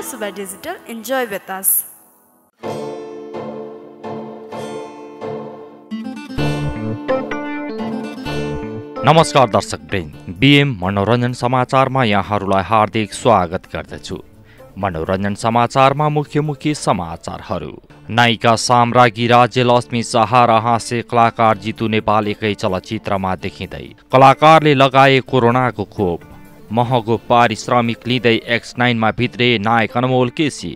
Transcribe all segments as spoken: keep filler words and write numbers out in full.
Suba Digital. Enjoy with us. नमस्कार दर्शक वृन्द, BM मनोरञ्जन समाचारमा यहाँहरूलाई हार्दिक स्वागत गर्दछु। मनोरञ्जन समाचारमा मुख्य मुख्य समाचारहरू। नायिका साम्राज्ञी राज्यलक्ष्मी शाह र हाँस्य कलाकार जितु नेपाल एकै चलचित्रमा देखिँदै। कलाकारले लगाए कोरोनाको खोप। महँगो पारिश्रमिक लिँदै एक्स नाइनमा भित्रे नायक अनमोल केसी।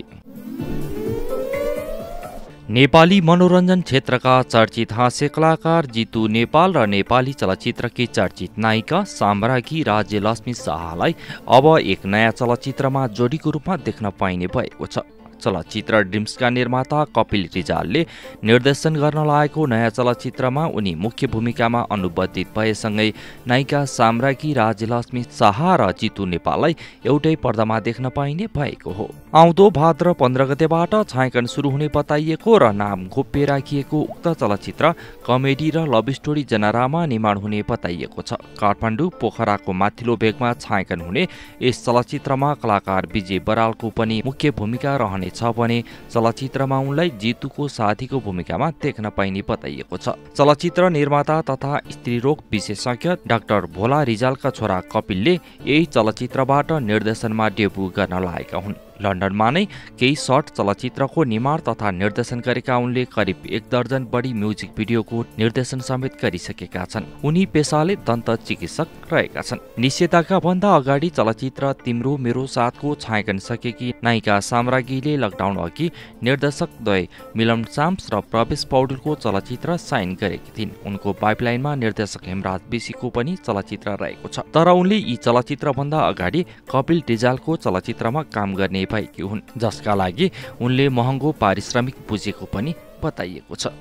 नेपाली मनोरञ्जन क्षेत्रका चर्चित हास्य कलाकार जितु नेपाल र नेपाली चलचित्रकी चर्चित नायिका साम्राज्ञी राज्यलक्ष्मी शाहलाई अब एक नयाँ चलचित्रमा जोडीको रूपमा देख्न पाइने भएको छ। चलचित्र ड्रिम्सका निर्माता कपिल रिजालले निर्देशन गर्न लागेको नयाँ चलचित्रमा उनी मुख्य भूमिकामा अनुबद्धित भएसँगै नायिका साम्राज्ञी राज्यलक्ष्मी शाह र जितु नेपाललाई एउटै पर्दामा देख्न पाइने भएको हो। आउँदो भाद्र पन्ध्र गतेबाट छायाङ्कन सुरु हुने बताइएको र नाम गोप्य राखिएको उक्त चलचित्र कमेडी र लभ स्टोरी जनारामा निर्माण हुने बताइएको छ। काठमाडौँ पोखराको माथिल्लो भेगमा छायाङ्कन हुने यस चलचित्रमा कलाकार विजय बरालको पनि मुख्य भूमिका रहने छ भने चलचित्रमा उनलाई जितुको साथीको भूमिकामा देख्न पाइने बताइएको छ। चलचित्र निर्माता तथा स्त्रीरोग विशेषज्ञ डाक्टर भोला रिजालका छोरा कपिलले यही चलचित्रबाट निर्देशनमा डेब्यू गर्न लागेका हुन्। लन्डनमा नै केही सर्ट चलचित्रको निर्माण तथा निर्देशन गरेका उनले करिब एक दर्जन बढी म्युजिक भिडियोको निर्देशन समेत गरिसकेका छन्। उनी पेसाले दन्त चिकित्सक रहेका छन्। निषेधाज्ञा भन्दा अगाडि चलचित्र तिम्रो मेरो साथको छायाङ्कन सकेकी नायिका साम्राज्ञीले लकडाउन अघि निर्देशक द्वय मिलन साम्स र प्रवेश पौडेलको चलचित्र साइन गरेकी थिइन्। उनको पाइपलाइनमा निर्देशक हेमराज बेसीको पनि चलचित्र रहेको छ। तर उनले यी चलचित्र भन्दा अगाडि कपिल रिजालको चलचित्रमा काम गर्ने भएकी हुन्, जसका लागि उनले महँगो पारिश्रमिक बुझेको पनि बताइएको छ।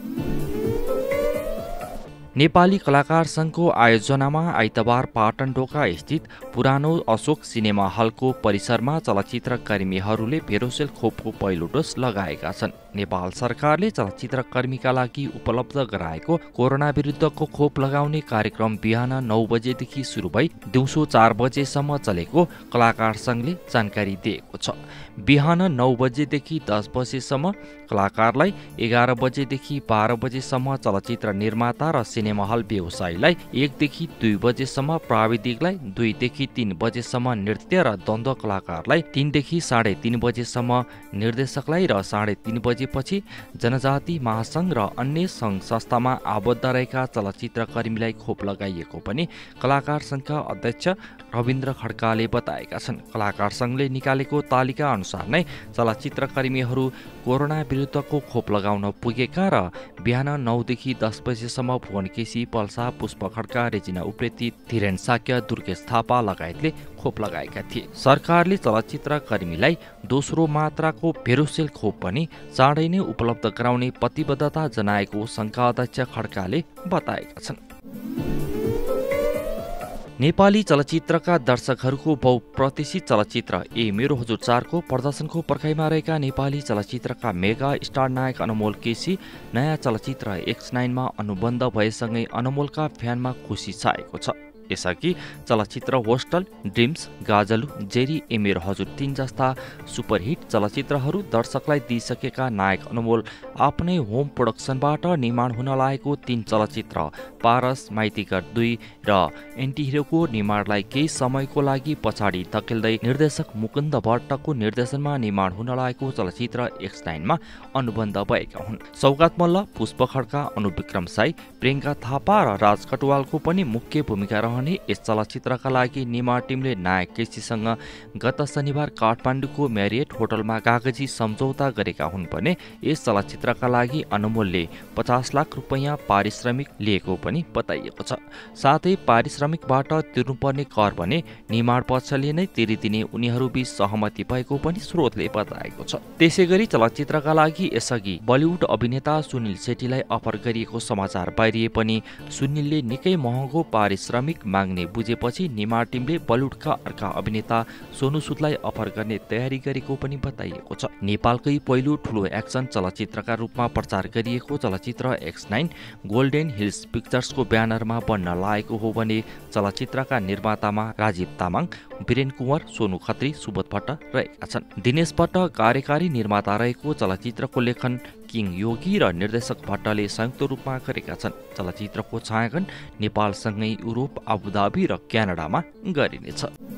नेपाली कलाकार संघको आयोजनामा आइतबार पाटनढोका स्थित पुरानो अशोक सिनेमा हलको परिसरमा चलचित्र कर्मीहरूले भेरोसेल खोपको पहिलो डोज लगाएका छन्। नेपाल सरकारले चलचित्र कर्मीका लागि उपलब्ध गराएको कोरोना विरुद्धको खोप लगाउने कार्यक्रम बिहान नौ बजेदेखि सुरु भई दिउँसो चार बजेसम्म चलेको कलाकार संघले जानकारी दिएको छ। बिहान नौ बजेदेखि दस बजेसम्म कलाकारलाई, एघार बजेदेखि बाह्र बजेसम्म चलचित्र निर्माता र सिनेमा हल व्यवसायीलाई, एकदेखि दुई बजेसम्म प्राविधिकलाई, दुईदेखि तीन बजेसम्म नृत्य र द्वन्द्व कलाकारलाई, तीनदेखि साढे तीन बजेसम्म निर्देशकलाई र साढे तीन बजेपछि जनजाति महासंघ र अन्य संघ संस्थामा आबद्ध रहेका चलचित्र कर्मीलाई खोप लगाइएको पनि कलाकार संघका अध्यक्ष रविन्द्र खड्काले बताएका छन्। कलाकार संघले निकालेको तालिका अनुसार नै चलचित्र कर्मीहरू कोरोना विरुद्धको खोप लगाउन पुगेका र बिहान नौदेखि दस बजेसम्म भुवन केसी, पल्सा, पुष्प खड्का, रेजिना उप्रेती, धीरेन साक्य, दुर्गेश थापा लगायतले खोप लगाएका थिए। सरकारले चलचित्र कर्मीलाई दोस्रो मात्राको भेरोसेल खोप पनि चाँडै नै उपलब्ध गराउने प्रतिबद्धता जनाएको संघका अध्यक्ष खड्काले बताएका छन्। नेपाली चलचित्रका दर्शकहरूको बहुप्रतिष्ठित चलचित्र ए मेरो हजुर चारको प्रदर्शनको पर्खाइमा रहेका नेपाली चलचित्रका मेगा स्टार नायक अनमोल केसी नयाँ चलचित्र एक्स नाइनमा अनुबन्ध भएसँगै अनमोलका फ्यानमा खुसी छाएको छ। यसअघि चलचित्र होस्टल, ड्रिम्स, गाजलु, जेरी, ए मेरो हजुर तीन जस्ता सुपरहिट चलचित्रहरू दर्शकलाई दिइसकेका नायक अनमोल आफ्नै होम प्रोडक्सनबाट निर्माण हुन लागेको तीन चलचित्र पारस, माइतीघर दुई र एन्टी हिरोको निर्माणलाई केही समयको लागि पछाडि धकेल्दै निर्देशक मुकुन्द भट्टको निर्देशनमा निर्माण हुन लागेको चलचित्र एक्स नाइनमा अनुबन्ध भएका हुन्। सौगात मल्ल, पुष्प खड्का, अनुविक्रम साई, प्रियङ्का थापा र राज कटुवालको पनि मुख्य भूमिका रहने यस चलचित्रका लागि निर्माण टिमले नायक केसीसँग गत शनिबार काठमाडौँको म्यारियट होटलमा कागजी सम्झौता गरेका हुन् भने यस चलचित्रका लागि अनमोलले पचास लाख रुपैयाँ पारिश्रमिक लिएको पनि बताइएको छ। साथै पारिश्रमिकबाट तिर्नुपर्ने कर भने निर्माण पक्षले नै तिरिदिने उनीहरूबीच सहमति भएको पनि स्रोतले बताएको छ। त्यसैगरी चलचित्रका लागि यसअघि बलिउड अभिनेता सुनिल शेट्टीलाई अफर गरिएको समाचार बाहिरिए पनि सुनिलले निकै महँगो पारिश्रमिक माग्ने बुझेपछि निर्माण टिमले बलिउडका अर्का अभिनेता सोनु सुदलाई अफर गर्ने तयारी गरेको पनि बताइएको छ। नेपालकै पहिलो ठुलो एक्सन चलचित्रका रूपमा प्रचार गरिएको चलचित्र एक्स नाइन गोल्डेन हिल्स पिक्चर्सको ब्यानरमा बन्न लागेको हो भने चलचित्रका निर्मातामा राजीव तामाङ, वीरेन कुँवर, सोनु खत्री, सुबोध भट्ट रहेका छन्। दिनेश भट्ट कार्यकारी निर्माता रहेको चलचित्रको लेखन किङ योगी र निर्देशक भट्टले संयुक्त रूपमा गरेका छन्। चलचित्रको छायाङ्कन नेपालसँगै युरोप, आबुधाबी र क्यानाडामा गरिनेछ।